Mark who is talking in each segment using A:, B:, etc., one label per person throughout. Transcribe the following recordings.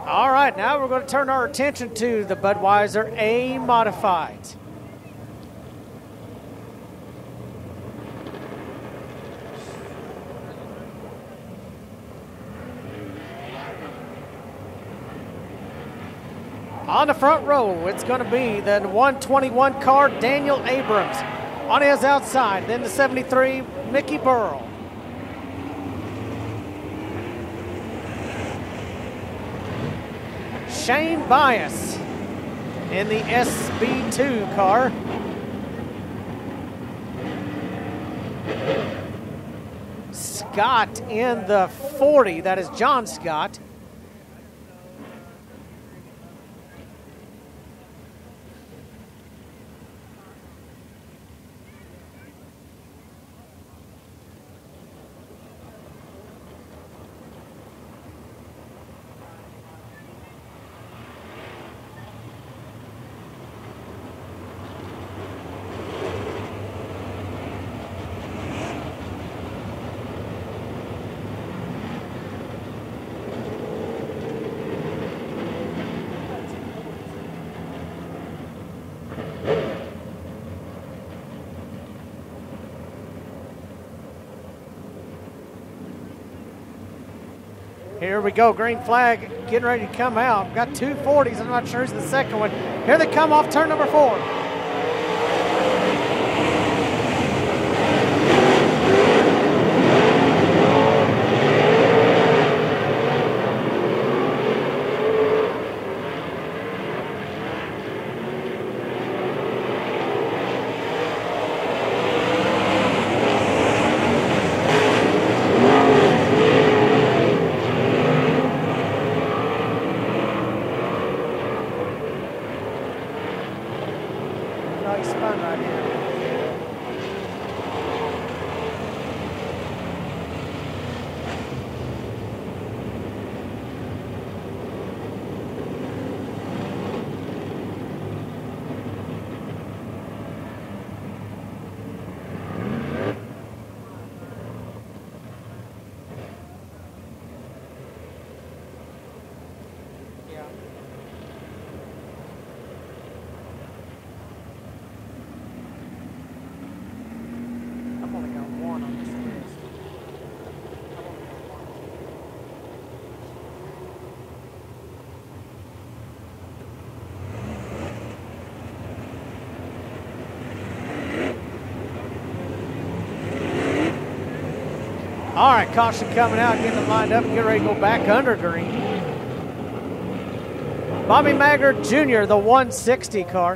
A: All right, now we're going to turn our attention to the Budweiser A Modified. On the front row, it's going to be the 121 car, Daniel Abrams. On his outside, then the 73, Mickey Burrell. Shane Bias in the SB2 car. Scott in the 40, that is John Scott. Here we go, green flag getting ready to come out. Got two 40s, I'm not sure who's the second one. Here they come off turn number 4. All right, caution coming out, getting them lined up, get ready to go back under green. Bobby Maggard Jr., the 160 car.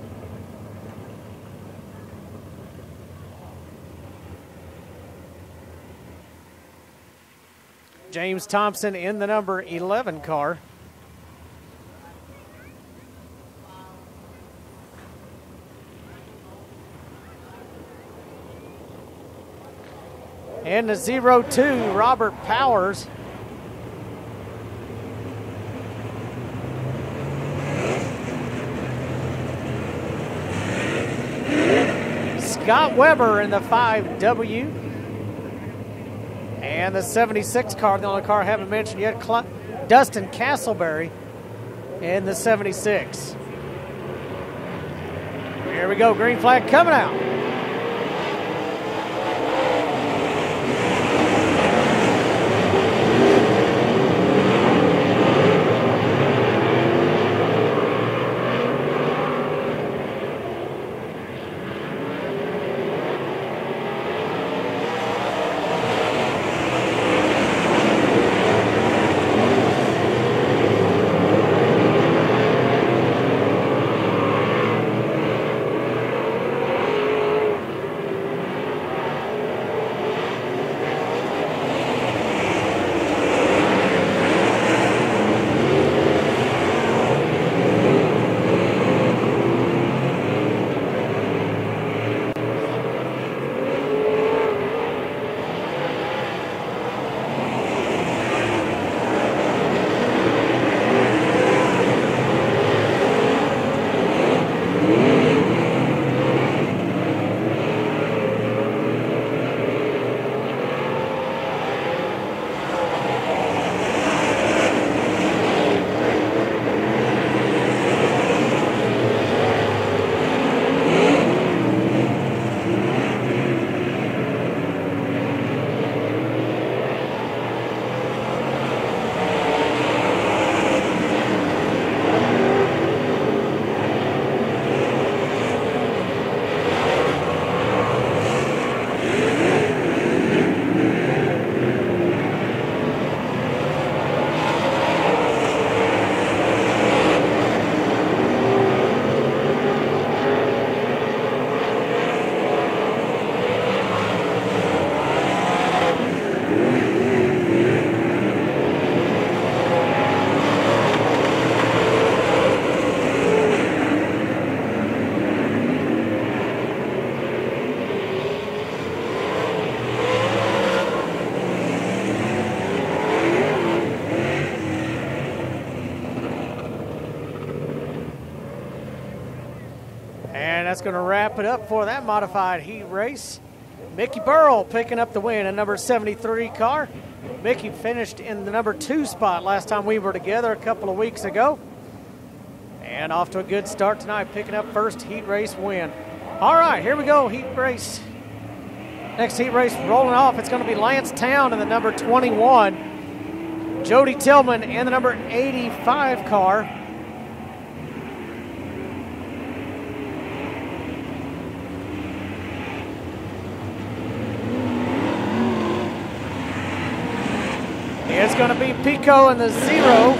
A: James Thompson in the number 11 car. And the 02, Robert Powers. Scott Weber in the 5W. And the 76 car, the only car I haven't mentioned yet, Dustin Castleberry in the 76. Here we go, green flag coming out. that's going to wrap it up for that modified heat race. Mickey Burrell picking up the win in number 73 car. Mickey finished in the number 2 spot last time we were together a couple of weeks ago. And off to a good start tonight, picking up first heat race win. All right, here we go, heat race. Next heat race rolling off, it's going to be Lance Town in the number 21. Jody Tillman in the number 85 car. It's going to be Pico in the 0.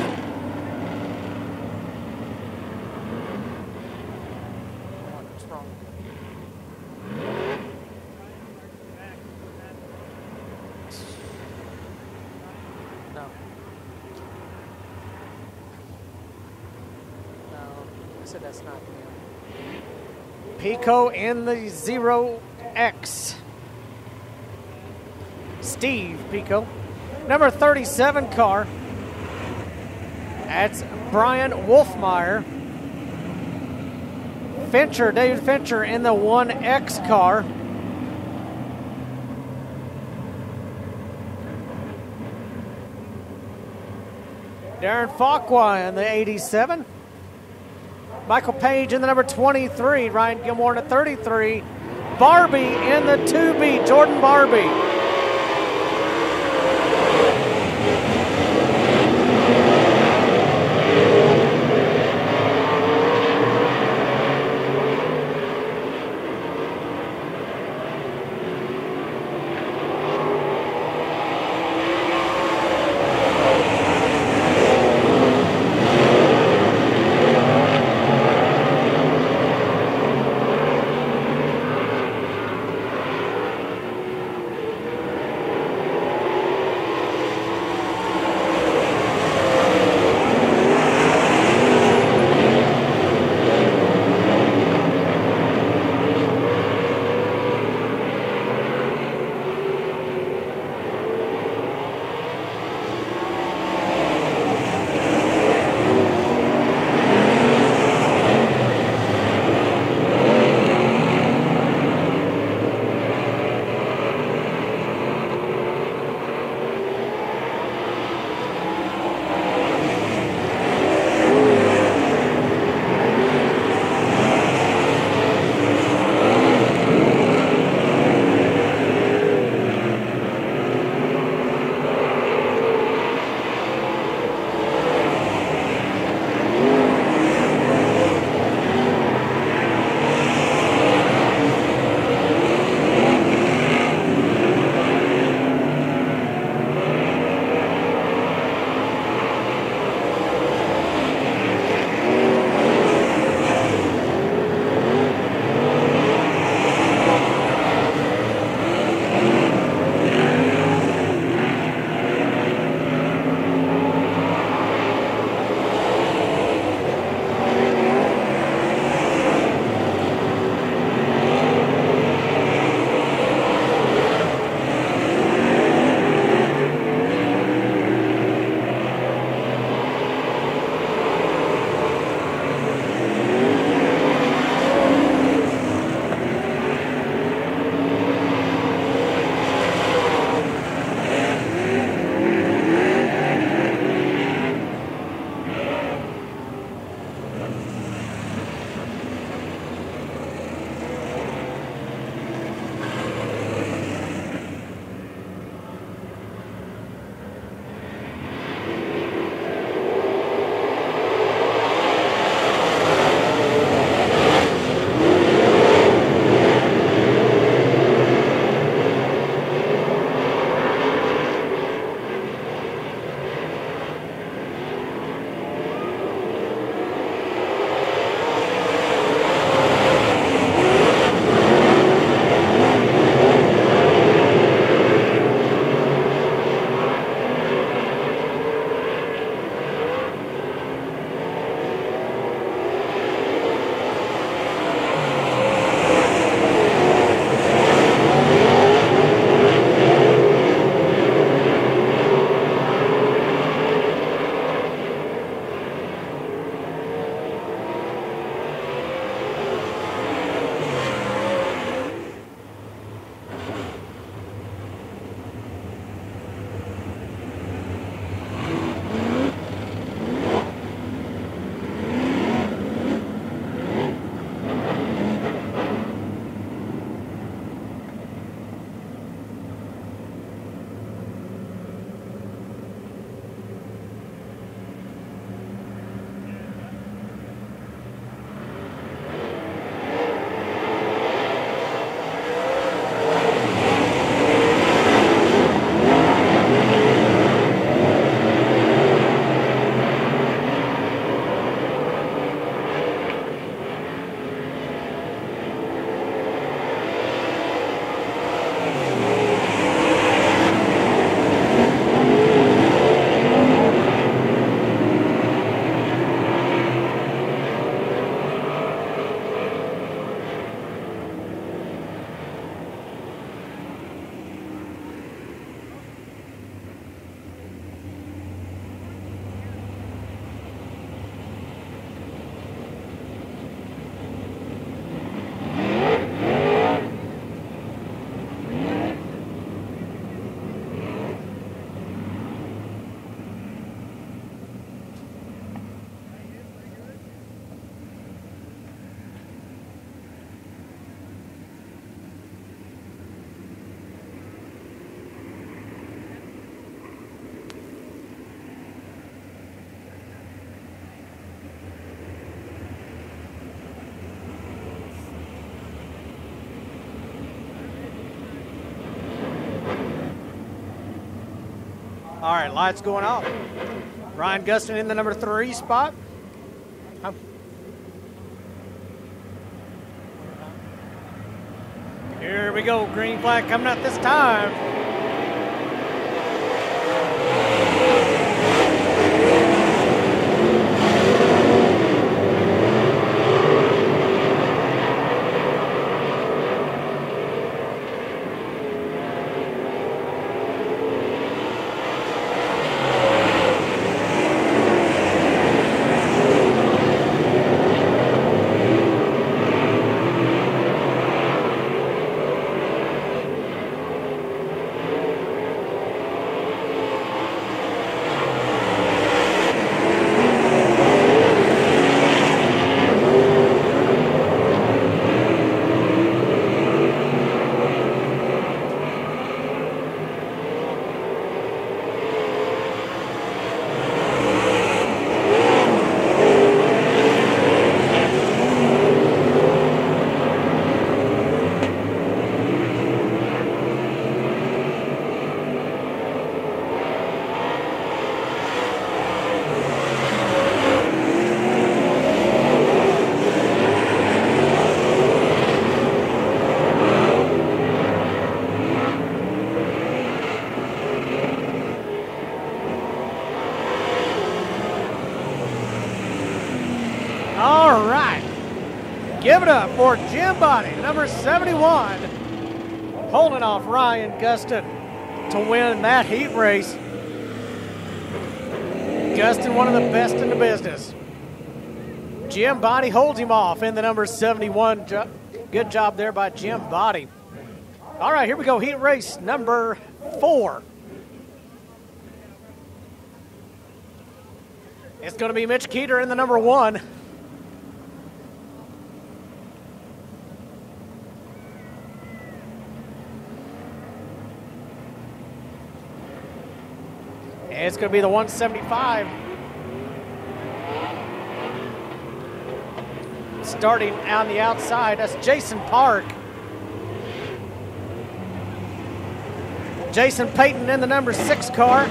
A: That's not Pico in the 0X. Steve Pico. Number 37 car. That's Brian Wolfmeyer. Fincher, David Fincher in the 1X car. Darren Fakwa in the 87. Michael Page in the number 23. Ryan Gilmore in the 33. Barbie in the 2B. Jordan Barbie. All right, lights going off. Ryan Gustin in the number 3 spot. Here we go, green flag coming out this time. All right. Give it up for Jim Body, number 71, holding off Ryan Gustin to win that heat race. Gustin, one of the best in the business. Jim Body holds him off in the number 71. Good job there by Jim Body. All right, here we go. Heat race number 4. It's going to be Mitch Keeter in the number 1. It's going to be the 175. Starting on the outside, that's Jason Park. Jason Payton in the number 6 car.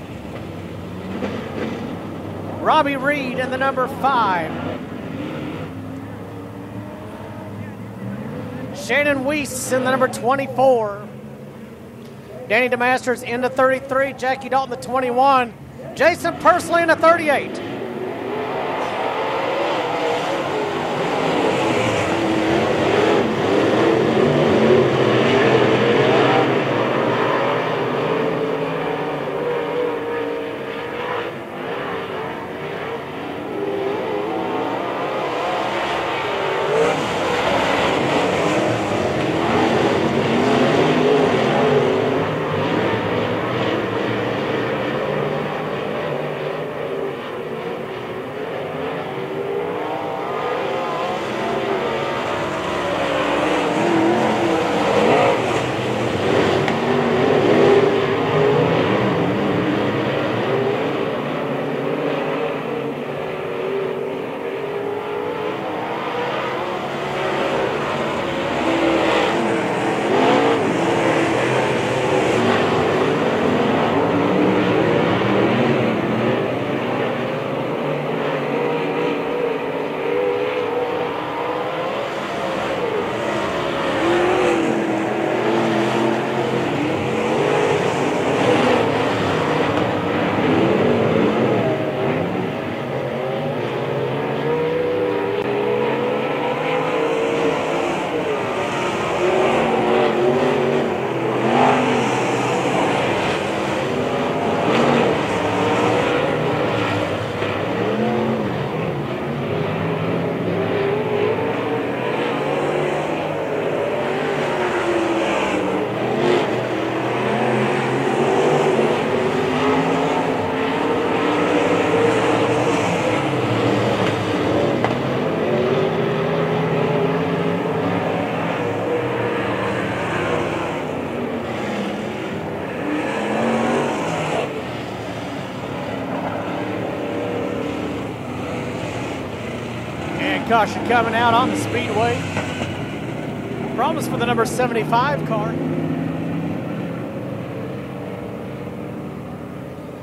A: Robbie Reed in the number 5. Shannon Weiss in the number 24. Danny DeMasters in the 33. Jackie Dalton the 21. Jason Pursley in the 38. Caution coming out on the speedway. Problems for the number 75 car.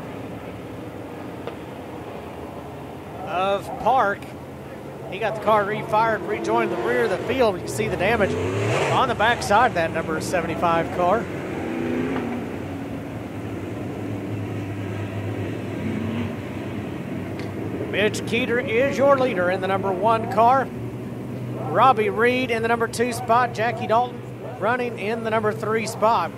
A: of Park. He got the car refired, rejoined the rear of the field. You can see the damage on the backside of that number 75 car. Mitch Keeter is your leader in the number 1 car. Robbie Reed in the number 2 spot. Jackie Dalton running in the number 3 spot.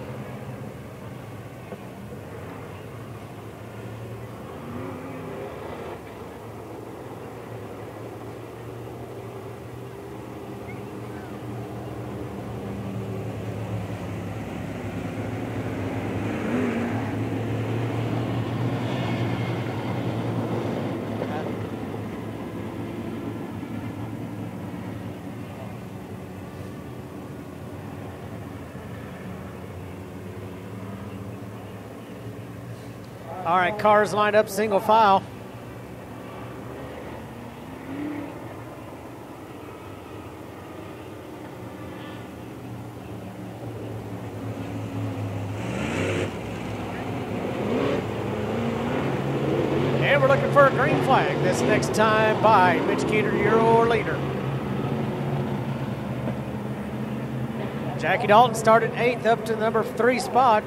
A: All right, cars lined up single file. And we're looking for a green flag this next time by Mitch Keeter, your leader. Jackie Dalton started 8th up to the number 3 spot.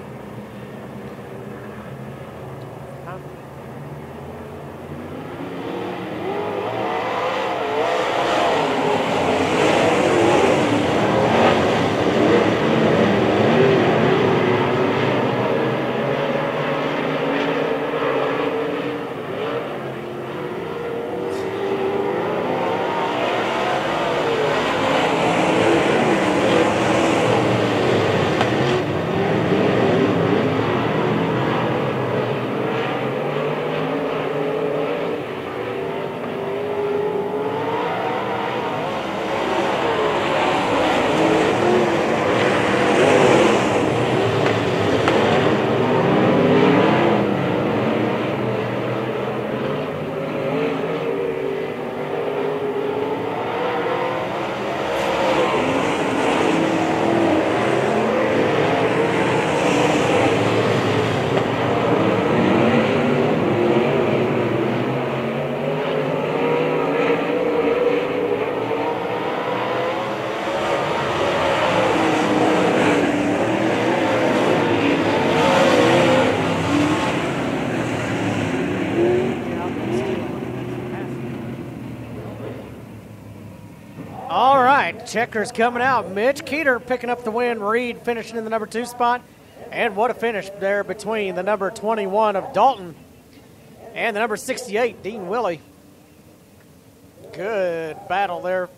A: Checkers coming out. Mitch Keeter picking up the win. Reed finishing in the number 2 spot. And what a finish there between the number 21 of Dalton and the number 68, Dean Willie. Good battle there